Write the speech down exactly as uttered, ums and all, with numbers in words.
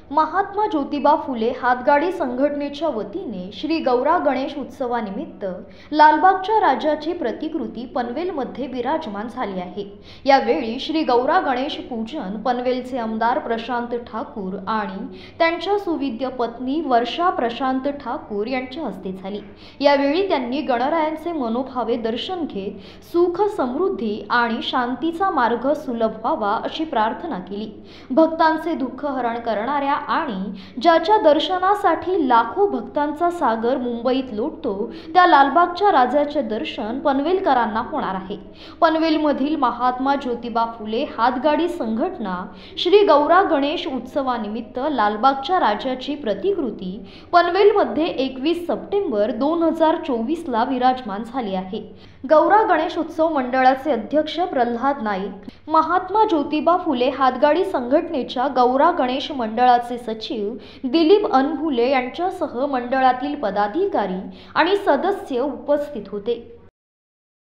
महात्मा ज्योतिबा फुले हातगाडी संघटनेच्या वतीने श्री गौरा गणेश उत्सवानिमित्त लालबागच्या राजाची प्रतिकृती पनवेलमध्ये विराजमान झाली आहे। यावेळी श्री गौरा गणेश पूजन पनवेलचे आमदार प्रशांत ठाकूर आणि त्यांच्या सुविद्य पत्नी वर्षा प्रशांत ठाकूर यांच्या हस्ते झाली। यावेळी त्यांनी गणरायांचे मनोभावे दर्शन घेत सुख समृद्धी आणि शांतीचा मार्ग सुलभ व्हावा अशी प्रार्थना केली। भक्तांचे दुःख हरण करणाऱ्या आणि ज्याच्या दर्शनासाठी लाखो भक्तांचा सागर मुंबईत लोटतो त्या लालबागच्या राजाचे दर्शन पनवेलकरांना होणार आहे। पनवेलमधील महात्मा ज्योतिबा फुले हातगाडी संघटना श्री गौरा गणेश उत्सवानिमित्त लालबागच्या राजाची प्रतिकृती पनवेलमध्ये एकवीस सप्टेंबर दोन हजार चोवीस ला विराजमान झाली आहे। गौरा गणेश उत्सव मंडळाचे अध्यक्ष प्रल्हाद नाईक, महात्मा ज्योतिबा फुले हातगाडी संघटनेच्या गौरा गणेश मंडळाचे सचिव दिलीप अनभुले यांच्यासह मंडळातील पदाधिकारी आणि सदस्य उपस्थित होते।